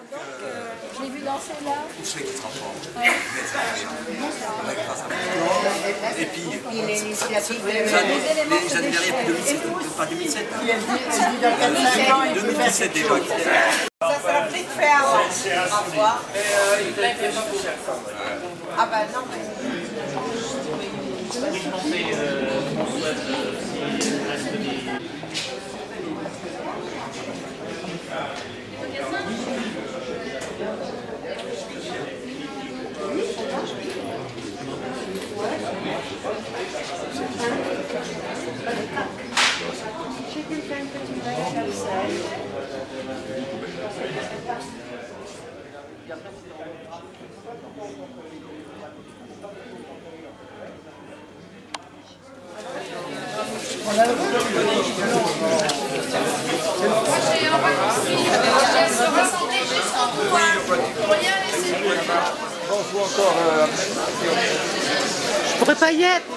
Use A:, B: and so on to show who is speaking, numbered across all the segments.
A: Je l'ai vu danser là.
B: Je sais qu'il se transforme. Et puis, j'avais rien depuis 2007, pas 2007. 2017 déjà.
C: Ça sera peut-être fait avant. Au revoir. Ah bah non, mais...
D: Je pourrais pas y être.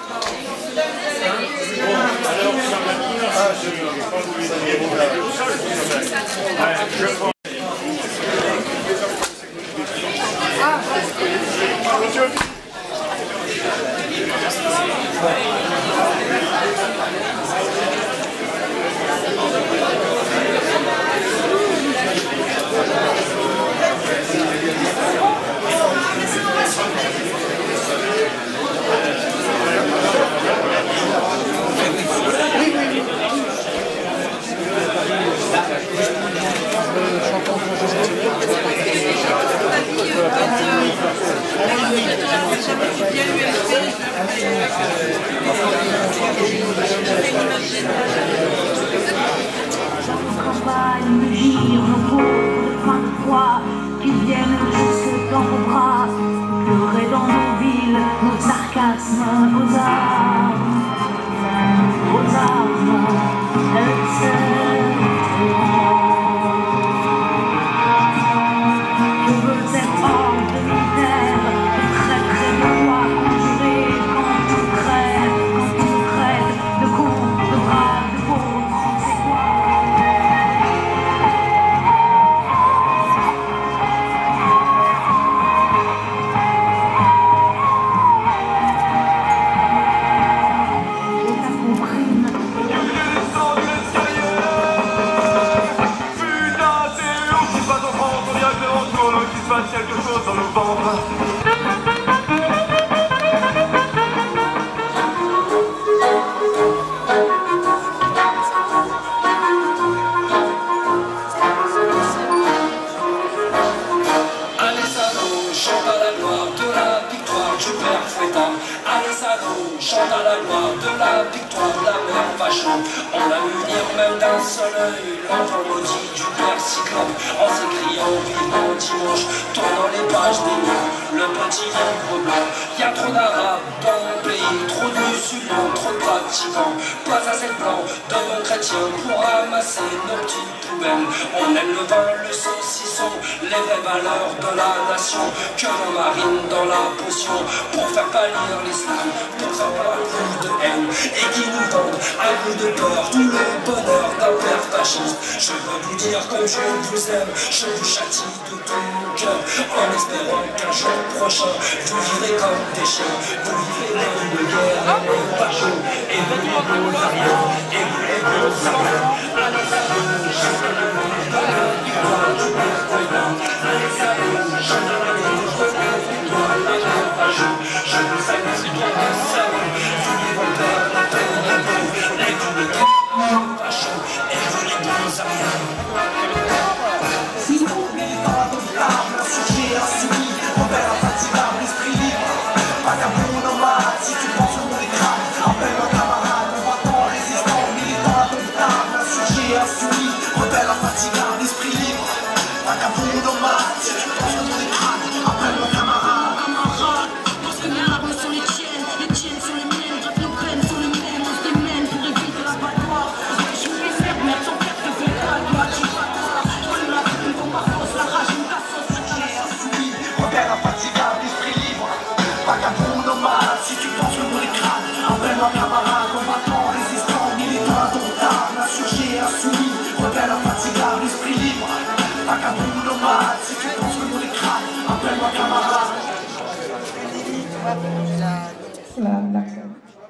E: Qui viennent jusque dans vos bras, pleurer dans nos villes, nos sarcasmes, vos armes, etc. Je veux être hors de l'univers, très près de toi, conjuré quand on crève, de cons, de braves, de pauvres, c'est quoi?
F: Quelque chose dans le ventre.
G: Allez salaud, chante à la gloire de la victoire du père fouettard. Allez salaud, chante à la gloire de la victoire de la mère Vachon. On a vu lire même d'un seul œil l'enfant maudit du père Cyclope, en s'écriant vivement dimanche, tournant les pages des livres, le petit livre blanc. Y a trop d'arabes dans mon pays, trop de musulmans, trop de pratiquants, pas assez de blancs, de bons chrétiens pour ramasser nos petites poubelles. On aime le vin, le saucisson, les vraies valeurs de la nation, que l'on marine dans la potion, pour faire pâlir l'islam, pour faire pas un coup de haine, et qui nous vendent un coup de peur, tout le bonheur d'un père fasciste. Je veux vous dire comme je vous aime, je vous châtie de tout mon cœur, en espérant qu'un jour prochain, vous vivrez comme des chiens, vous vivrez dans de guerre et les fachos, et vous les beaux ariens, et vous les beaux ariens. Allez salaud, chante à la gloire de la victoire du père fouettard. Allez salaud, chante à la gloire de la victoire de la mère Vachon. Je vous salue si bien que ça va, tous les voleurs, la terre et vous, les coups de guerre, Vachon, et vous les beaux ariens.
F: Si vous vivez dans la table, insurgé, insoumis, rebelle, infatigable, l'esprit libre. Vagabond nomade, si tu penses qu'on les crâne, appelle un camarade, combattant, résistant, militant, indomptable, insurgé, insoumis, rebelle, infatigable.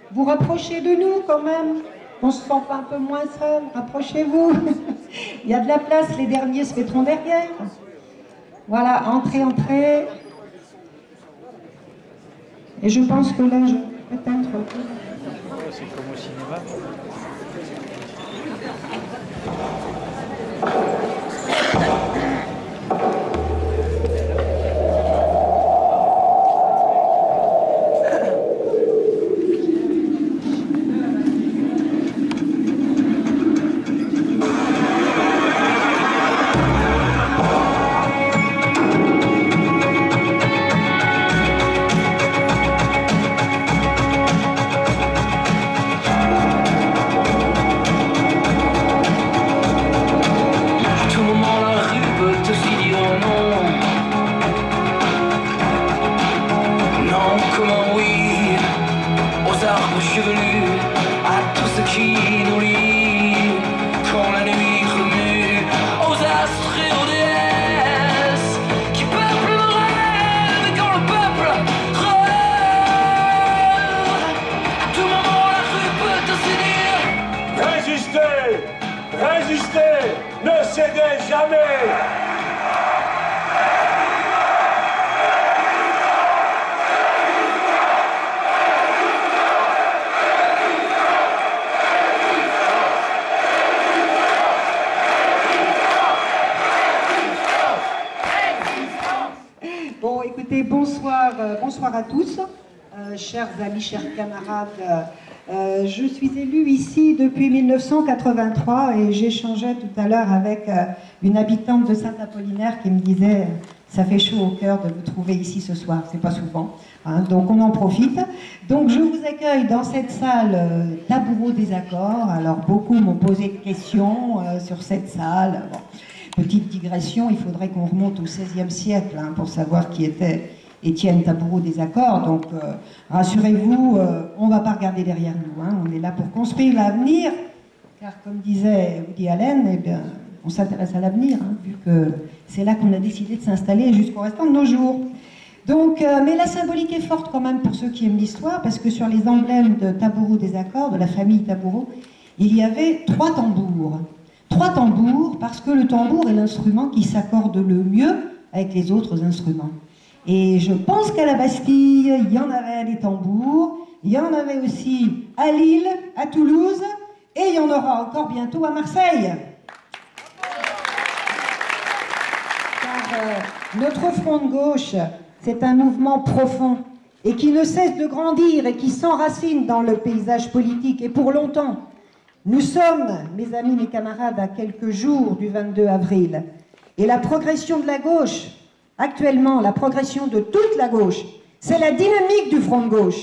D: vous rapprochez de nous quand même. On se sent pas un peu moins seul. Rapprochez-vous. Il y a de la place, les derniers se mettront derrière. Voilà, entrez, entrez. Et je pense que là, je peut-être...
H: C'est comme au cinéma.
I: Résistez, ne cédez jamais.
D: Bon, écoutez, bonsoir à tous, chers amis, chers camarades. Je suis élue ici depuis 1983 et j'échangeais tout à l'heure avec une habitante de Saint-Apollinaire qui me disait « ça fait chaud au cœur de vous trouver ici ce soir, c'est pas souvent, hein, donc on en profite ». Donc je vous accueille dans cette salle Taboureau des accords. Alors beaucoup m'ont posé de questions sur cette salle. Bon, petite digression, il faudrait qu'on remonte au XVIe siècle hein, pour savoir qui était Étienne Taboureau des accords, donc rassurez-vous, on ne va pas regarder derrière nous, hein, on est là pour construire l'avenir, car comme disait Woody Allen, eh bien, on s'intéresse à l'avenir, hein, vu que c'est là qu'on a décidé de s'installer jusqu'au restant de nos jours. Donc, mais la symbolique est forte quand même pour ceux qui aiment l'histoire, parce que sur les emblèmes de Taboureau des accords, de la famille Taboureau, il y avait 3 tambours. 3 tambours, parce que le tambour est l'instrument qui s'accorde le mieux avec les autres instruments. Et je pense qu'à la Bastille, il y en avait des tambours, il y en avait aussi à Lille, à Toulouse, et il y en aura encore bientôt à Marseille. Car notre front de gauche, c'est un mouvement profond, et qui ne cesse de grandir, et qui s'enracine dans le paysage politique, et pour longtemps. Nous sommes, mes amis, mes camarades, à quelques jours du 22 avril, et la progression de la gauche, actuellement, la progression de toute la gauche, c'est la dynamique du front de gauche.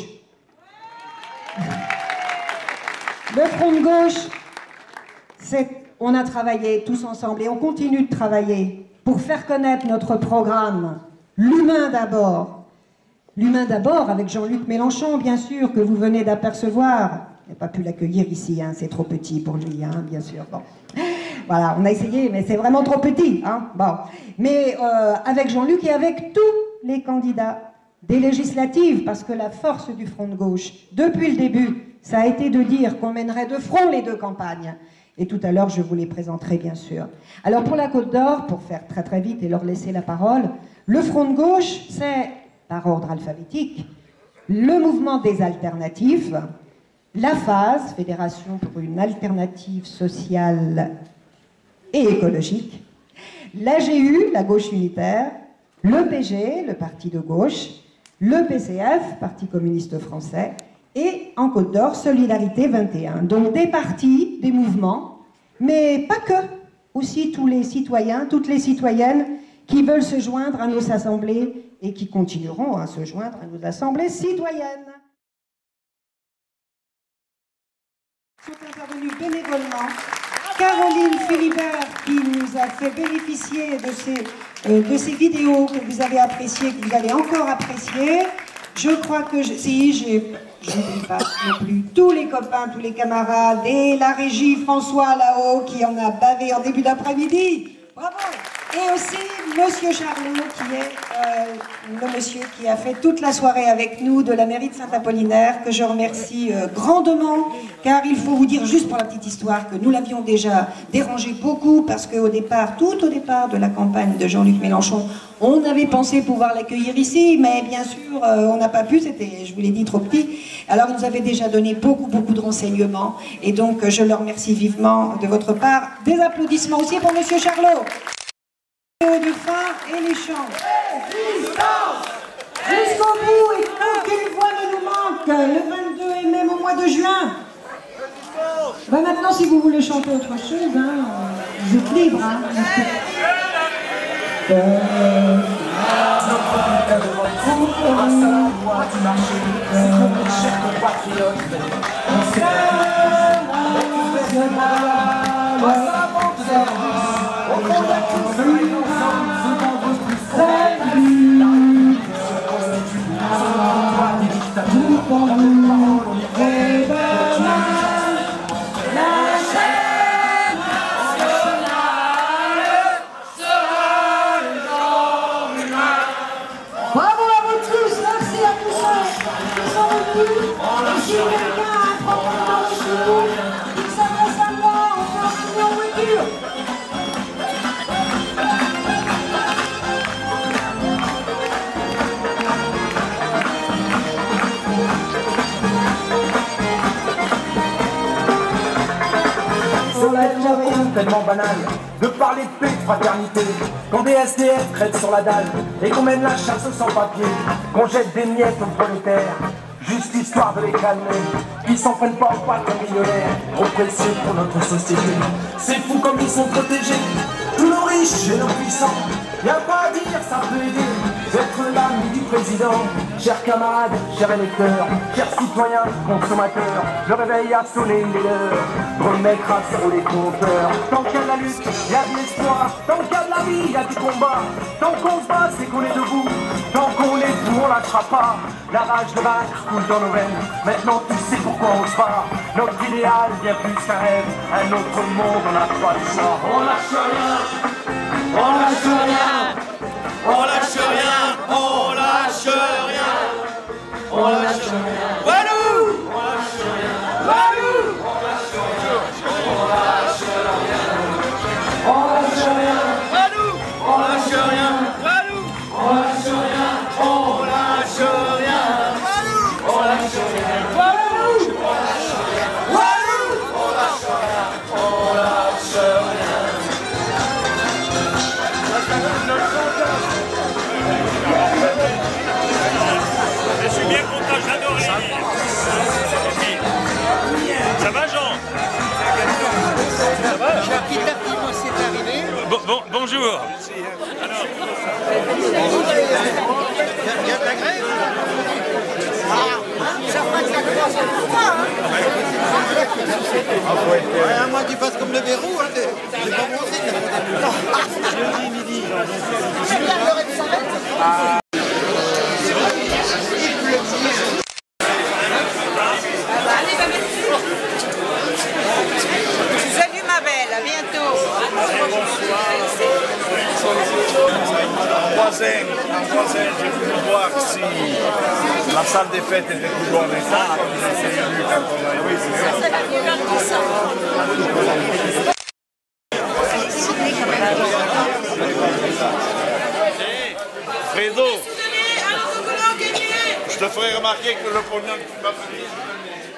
D: Le front de gauche, on a travaillé tous ensemble et on continue de travailler pour faire connaître notre programme. L'humain d'abord. L'humain d'abord avec Jean-Luc Mélenchon, bien sûr, que vous venez d'apercevoir. Il n'a pas pu l'accueillir ici, hein, c'est trop petit pour lui, hein, bien sûr. Bon. Voilà, on a essayé, mais c'est vraiment trop petit. Hein, bon. Mais avec Jean-Luc et avec tous les candidats des législatives, parce que la force du front de gauche, depuis le début, ça a été de dire qu'on mènerait de front les 2 campagnes. Et tout à l'heure, je vous les présenterai, bien sûr. Alors pour la Côte d'Or, pour faire très très vite et leur laisser la parole, le front de gauche, c'est, par ordre alphabétique, le mouvement des alternatives, la FASE, Fédération pour une alternative sociale et écologique, l'AGU, la gauche unitaire, le PG, le parti de gauche, le PCF, Parti communiste français, et en Côte d'Or, Solidarité 21. Donc des partis, des mouvements, mais pas que, aussi tous les citoyens, toutes les citoyennes qui veulent se joindre à nos assemblées et qui continueront à se joindre à nos assemblées citoyennes. Sont intervenus bénévolement Caroline Philibert qui nous a fait bénéficier de ces vidéos que vous avez appréciées, que vous allez encore apprécier. Je crois que, je n'oublie pas non plus tous les copains, tous les camarades et la régie François là-haut qui en a bavé en début d'après-midi. Bravo! Et aussi Monsieur Charlot, qui est le monsieur qui a fait toute la soirée avec nous de la mairie de Saint-Apollinaire, que je remercie grandement, car il faut vous dire, juste pour la petite histoire, que nous l'avions déjà dérangé beaucoup, parce qu'au départ, tout au départ de la campagne de Jean-Luc Mélenchon, on avait pensé pouvoir l'accueillir ici, mais bien sûr, on n'a pas pu, c'était, je vous l'ai dit, trop petit. Alors, il nous avait déjà donné beaucoup de renseignements, et donc je le remercie vivement de votre part. Des applaudissements aussi pour Monsieur Charlot. De fin et les chants. Jusqu'au bout, et qu'aucune voix ne nous manque, le 22 et même au mois de juin. Ben maintenant, si vous voulez chanter autre chose, hein, vous êtes libre. Hein. Bravo à vous tous, merci à tous ceux qui sont venus. Et si quelqu'un a un problème dans le jour, il s'adresse à moi, on peut ramener en voiture.
F: Tellement banal de parler de paix, de fraternité, quand des SDF crèvent sur la dalle et qu'on mène la chasse sans papier, qu'on jette des miettes aux prolétaires, juste histoire de les calmer. Ils s'en prennent pas aux patrons millionnaires, trop précieux pour notre société. C'est fou comme ils sont protégés, tous nos riches et nos puissants. Y'a pas à dire, ça peut aider d'être l'ami du président. Chers camarades, chers électeurs, chers citoyens, consommateurs, le réveil a sonné, il est l'heure de remettre à zéro les compteurs. Tant qu'il y a de la lutte, il y a de l'espoir. Tant qu'il y a de la vie, il y a du combat. Tant qu'on se bat, c'est qu'on est debout. Tant qu'on est debout, on lâchera pas. La rage de vaincre coule dans nos veines. Maintenant tu sais pourquoi on se bat. Notre idéal, bien plus qu'un rêve. Un autre monde, on n'a pas le choix. On lâche rien. On lâche rien.
B: On lâche rien, on lâche rien. On lâche rien. Walou! On lâche rien. Walou! On lâche rien. On lâche rien. On lâche rien. Walou! On lâche rien. Walou! On lâche rien. On lâche rien. Walou! On lâche rien. Walou! On lâche rien. Walou! On lâche rien. On lâche rien.
I: Je suis bien content, j'adore ça. Ça va, Jean? Ça va?
C: Petit à petit, moi, c'est arrivé.
I: Bonjour.
C: Il y a de la grève. Ça fera que ça commence pour moi. À moins que tu fasses comme le verrou, hein, c'est pas bon signe. Midi. C'est bien l'heure de s'arrêter. Salut ma belle, à bientôt.
I: En voisin, j'ai voulu voir si la salle des fêtes était toujours avec ça. Oui, c'est ça. Fredo, je te ferai remarquer que le pognon que tu m'as pris.